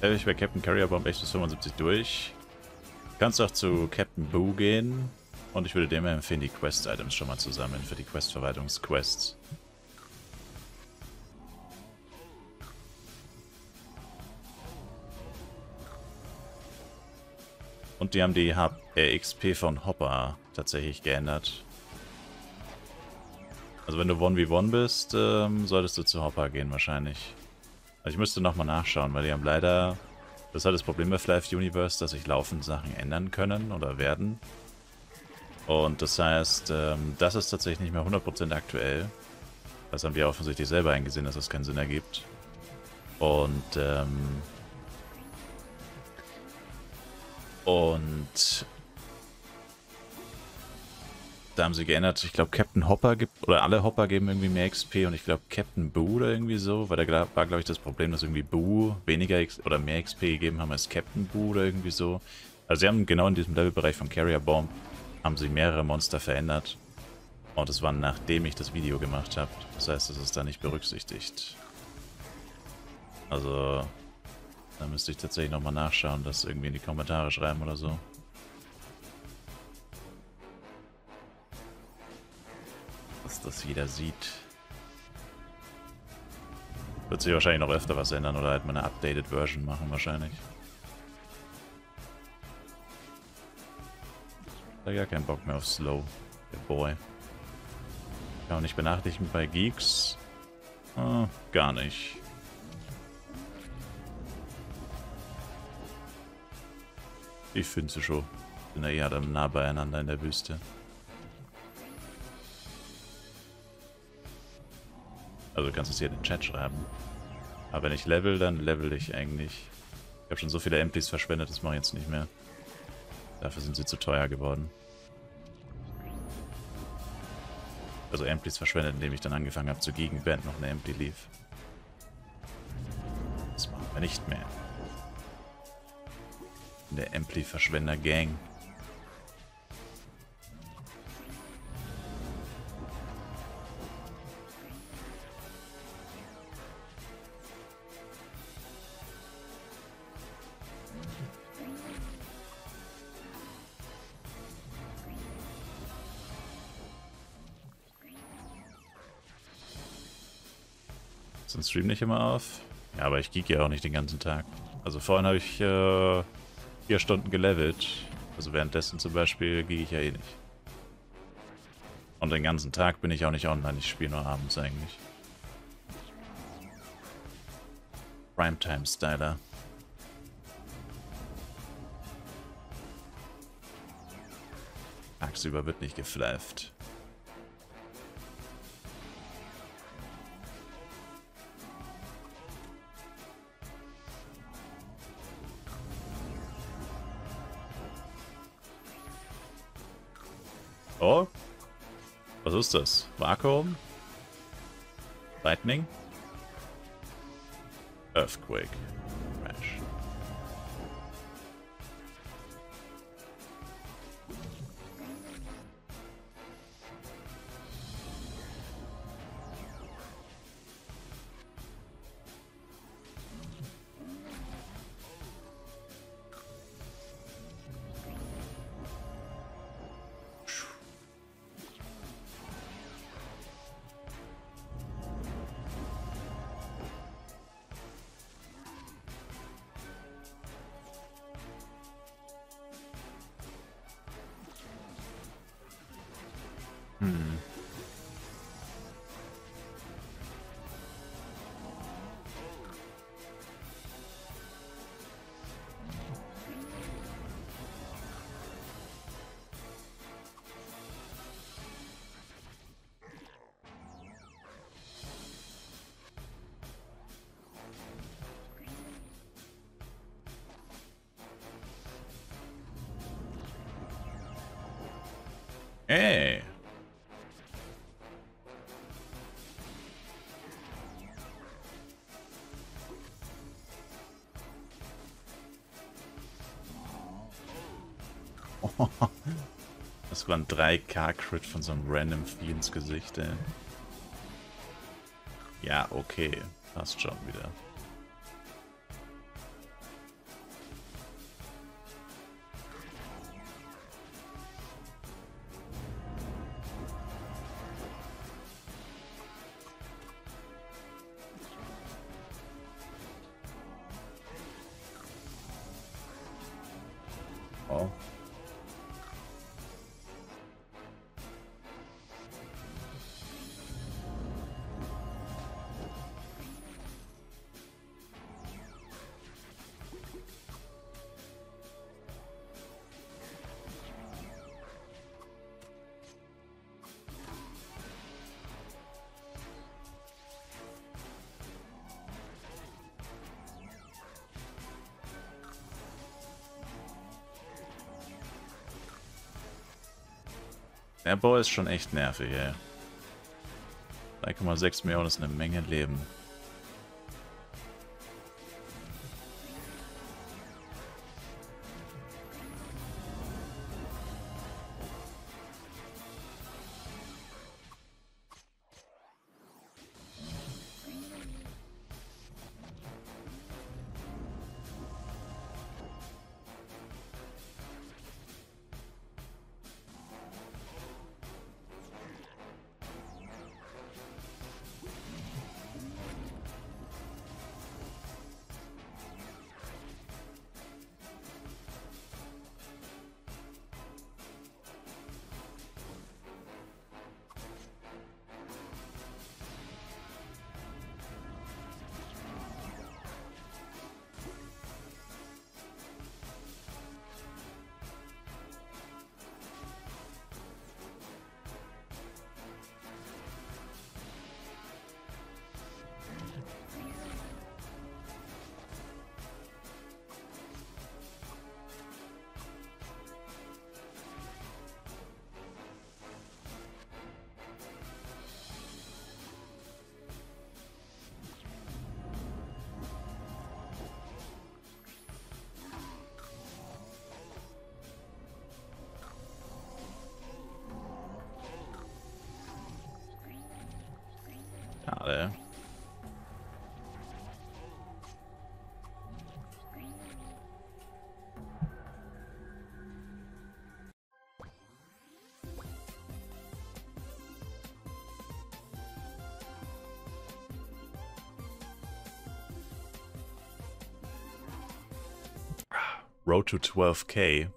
Ich bei Captain Carrier Bomb echt bis 75 durch. Kannst auch zu Captain Boo gehen. Und ich würde dir immer empfehlen, die Quest-Items schon mal zu sammeln für die Quest-Verwaltungsquests. Und die haben die XP von Hopper tatsächlich geändert. Also wenn du 1v1 bist, solltest du zu Hopper gehen wahrscheinlich. Also ich müsste nochmal nachschauen, weil die haben leider... Das ist halt das Problem bei Flive Universe, dass sich laufend Sachen ändern können oder werden. Und das heißt, das ist tatsächlich nicht mehr 100% aktuell. Das haben wir offensichtlich selber eingesehen, dass das keinen Sinn ergibt. Und da haben sie geändert, ich glaube Captain Hopper gibt, oder alle Hopper geben irgendwie mehr XP und ich glaube Captain Boo oder irgendwie so, weil da war glaube ich das Problem, dass irgendwie Boo weniger oder mehr XP gegeben haben als Captain Boo oder irgendwie so. Also sie haben genau in diesem Levelbereich von Carrier Bomb, haben sie mehrere Monster verändert. Und das war nachdem ich das Video gemacht habe. Das heißt, das ist da nicht berücksichtigt. Also, da müsste ich tatsächlich nochmal nachschauen, das irgendwie in die Kommentare schreiben oder so. Dass das jeder sieht. Wird sich wahrscheinlich noch öfter was ändern oder halt mal eine updated Version machen wahrscheinlich. Da gar keinen Bock mehr auf Slow. Der Boy. Kann auch nicht benachrichtigen bei Geeks. Gar nicht. Ich finde sie schon. Sind ja eher dann nah beieinander in der Wüste. Also du kannst es hier in den Chat schreiben. Aber wenn ich level, dann level ich eigentlich. Ich habe schon so viele Empties verschwendet, das mache ich jetzt nicht mehr. Dafür sind sie zu teuer geworden. Also Empties verschwendet, indem ich dann angefangen habe zu giegen, während noch eine Empty lief. Das machen wir nicht mehr. In der Empty-Verschwender-Gang. Ist ein Stream nicht immer auf? Ja, aber ich geek ja auch nicht den ganzen Tag. Also vorhin habe ich 4 Stunden gelevelt. Also währenddessen zum Beispiel gehe ich ja eh nicht. Und den ganzen Tag bin ich auch nicht online. Ich spiele nur abends eigentlich. Primetime-Styler. Tagsüber wird nicht geflafft. Oh? Was ist das? Vakuum? Lightning? Earthquake. Crash. Hey. Das waren 3K-Crit von so einem random Vieh ins Gesicht, ey. Ja, okay. Passt schon wieder. Wow. Der Bau ist schon echt nervig, ey. 3,6 Millionen ist eine Menge Leben. Schade. Road to 12K.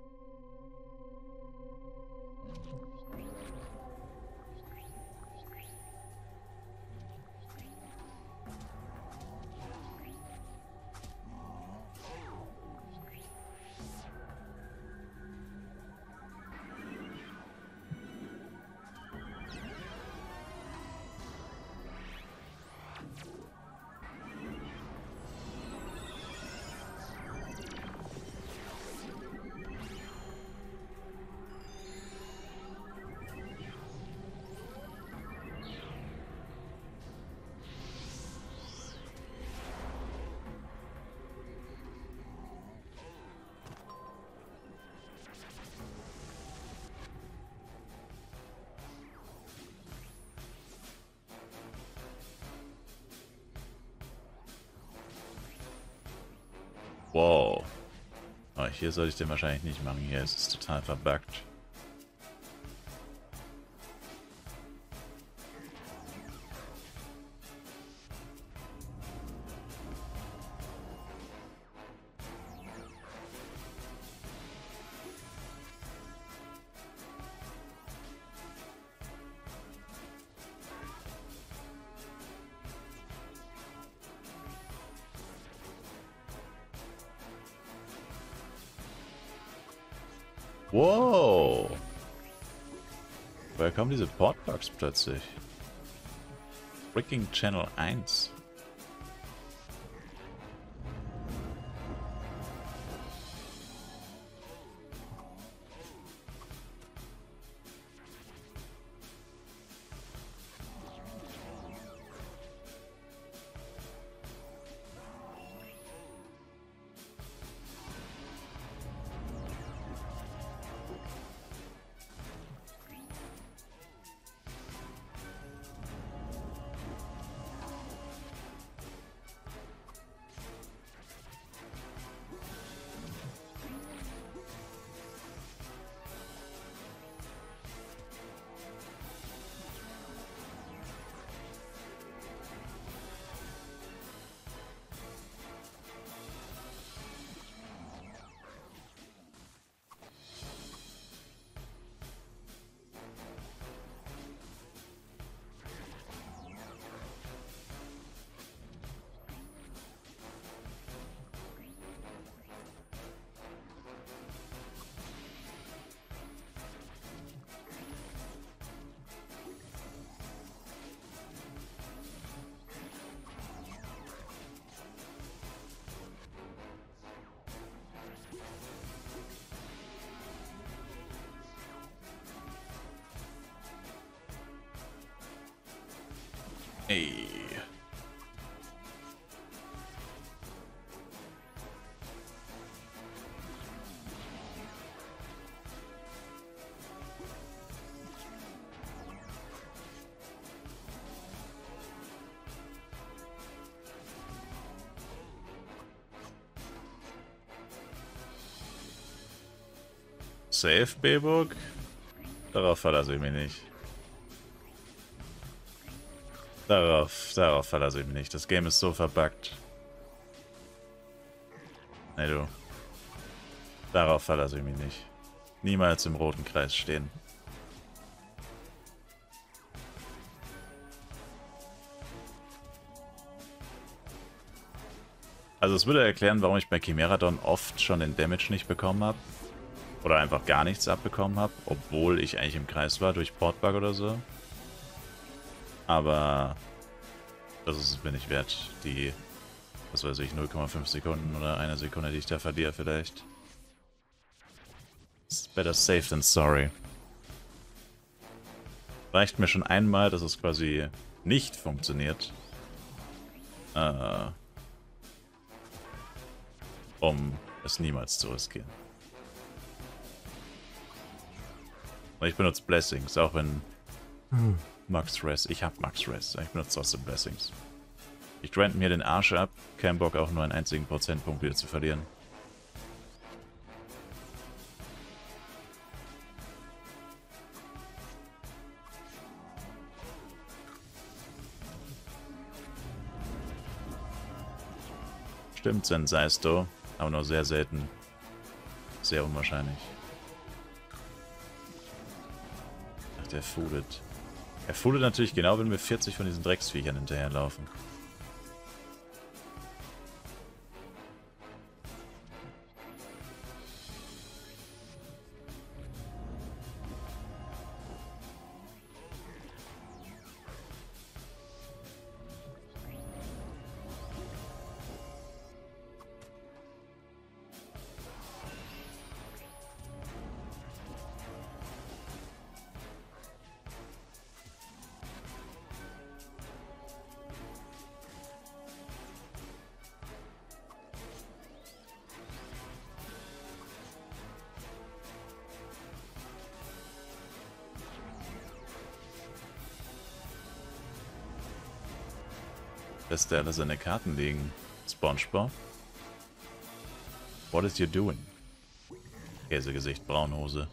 Wow. Oh, hier sollte ich den wahrscheinlich nicht machen. Hier ist es total verbuggt. Wow! Woher kommen diese Portbugs plötzlich? Freaking Channel 1. Ey. Safe, B-Burg? Darauf verlasse ich mich nicht. Darauf verlasse ich mich nicht. Das Game ist so verbuggt. Nee, du. Darauf verlasse ich mich nicht. Niemals im roten Kreis stehen. Also es würde erklären, warum ich bei Chimeradon oft schon den Damage nicht bekommen habe. Oder einfach gar nichts abbekommen habe, obwohl ich eigentlich im Kreis war durch Portbug oder so. Aber das ist es mir nicht wert, die, was weiß ich, 0,5 Sekunden oder 1 Sekunde, die ich da verliere vielleicht. It's better safe than sorry. Reicht mir schon einmal, dass es quasi nicht funktioniert. Um es niemals zu riskieren. Und ich benutze Blessings, auch wenn Max Res. Ich hab Max Res, ich benutze trotzdem Blessings. Ich grind mir den Arsch ab, kein Bock auch nur einen einzigen Prozentpunkt wieder zu verlieren. Stimmt, Senseisto, aber nur sehr selten. Sehr unwahrscheinlich. Ach, der foodet. Er foodet natürlich genau, wenn wir 40 von diesen Drecksviechern hinterherlaufen. Lässt er alle seine Karten liegen? SpongeBob? What is you doing? Käsegesicht, Braunhose.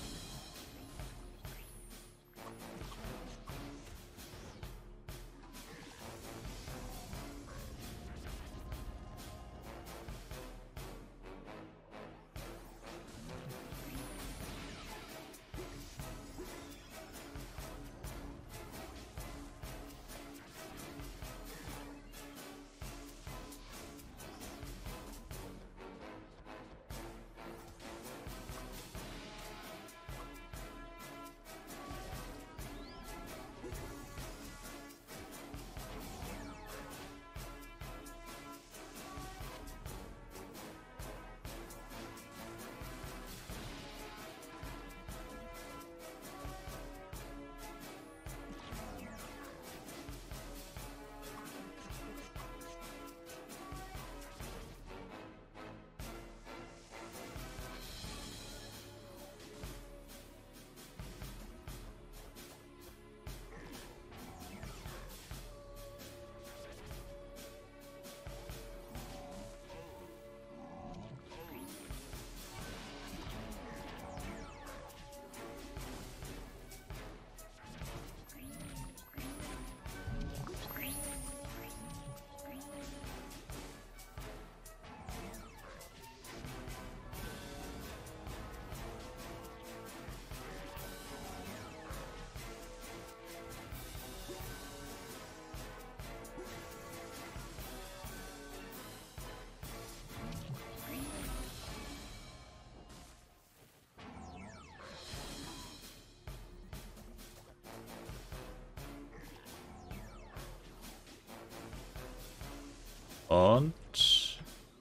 Und...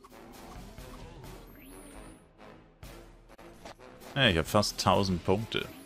Hey, ich habe fast 1000 Punkte.